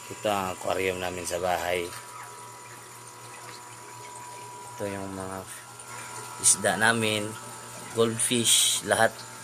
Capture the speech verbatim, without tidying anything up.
Ito ang aquarium namin sa bahay. Ito yung mga isda namin, goldfish, lahat.